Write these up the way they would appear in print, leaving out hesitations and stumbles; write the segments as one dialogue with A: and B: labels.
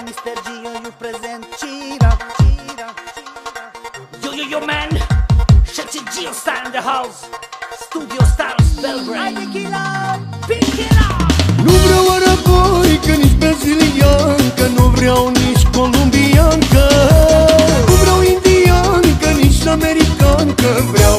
A: Mr. Gio, you present Cheer up.
B: Yo, man, Shetje Gio star in the house. Studio Stars, Belgrade.
A: Haide, Killer!
B: Pick it up!
C: Nu vreau araboică, nici braziliancă, nu vreau nici columbiancă, nu vreau indiancă, nici americancă.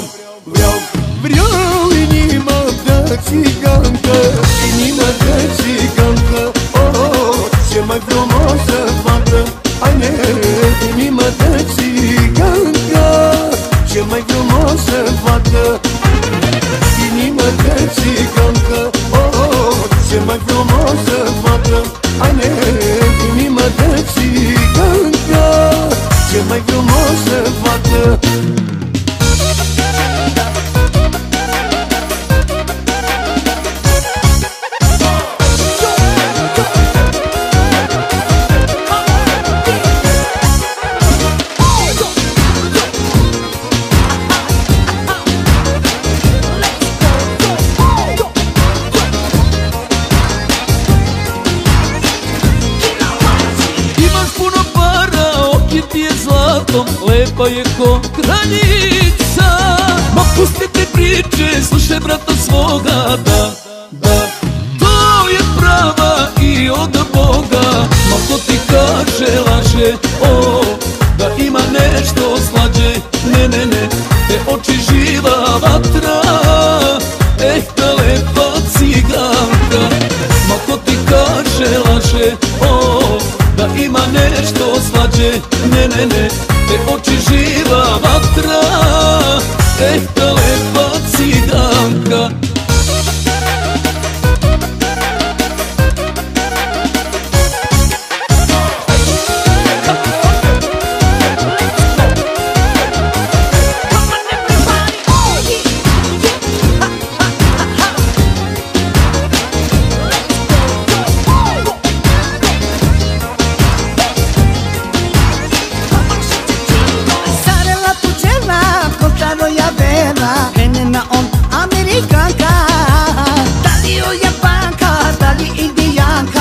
C: Vreau inima de țigancă, inima de țigancă. Oh, ce mai frumoasă fată, haine, inima de țigancă, ce mai frumoasă fată, inima de țigancă. Oh, ce mai frumoasă fată, haine, inima de țigancă, ce mai frumoasă fată.
D: Lepa je ko kraljica. Ma pustite priče, slušaj brata svoga. Da, to je prava i od Boga. Ma ko ti kaže laže, da ima nešto slađe. Ne, te oči živa vatra, ehta lepa ciganka. Ma ko ti kaže laže, da ima nešto slađe. Ne, te oči živa vatra, ehta lepa ciganka.
A: Amerikanka, da li jo Japanka, da li Indijanka,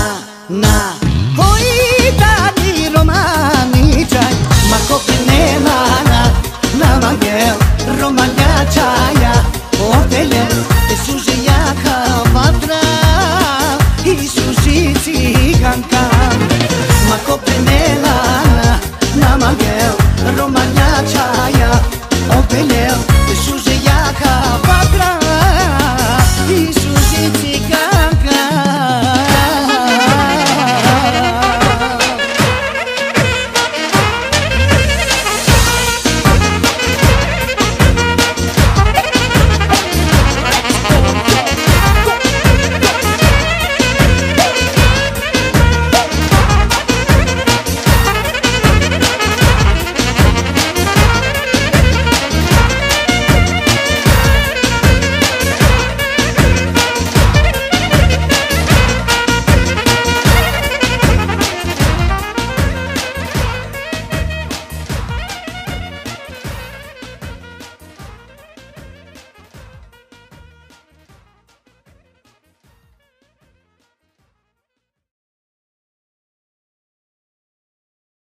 A: koji dani romaničaj, ma ko prenela na magel romanjačaja, otelje suže jaka vatra i suži ciganka, ma ko prenela na magel romanjačaja, otelje suže jaka vatra i suži ciganka.